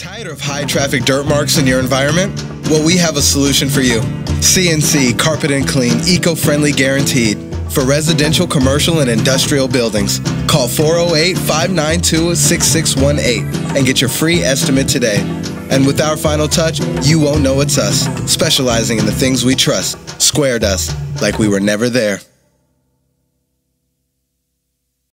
Tired of high-traffic dirt marks in your environment? Well, we have a solution for you. CNC Carpet and Clean, eco-friendly guaranteed. For residential, commercial, and industrial buildings. Call 408-592-6618 and get your free estimate today. And with our final touch, you won't know it's us, specializing in the things we trust. Squared us, like we were never there.